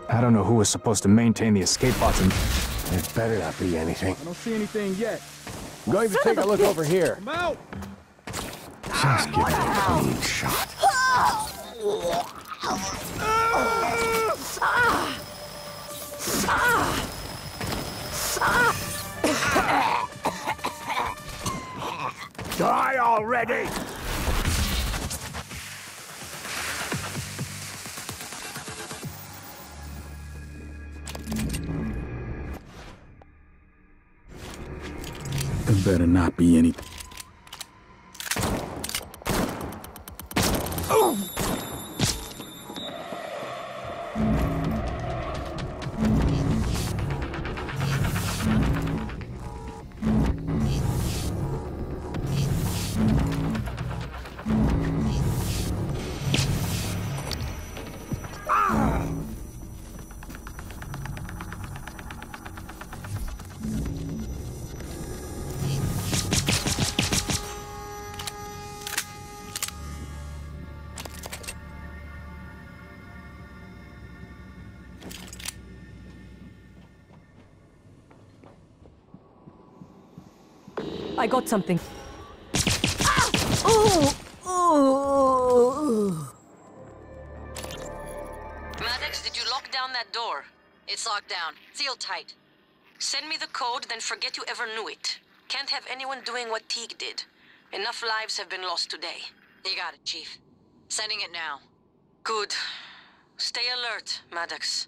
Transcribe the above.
I don't know who was supposed to maintain the escape pods and... It better not be anything. I don't see anything yet. I'm going to take a look over here. I'm out! Just give me a clean shot. Die already! There better not be anything. I got something. Maddox, did you lock down that door? It's locked down. Sealed tight. Send me the code, then forget you ever knew it. Can't have anyone doing what Teague did. Enough lives have been lost today. You got it, Chief. Sending it now. Good. Stay alert, Maddox.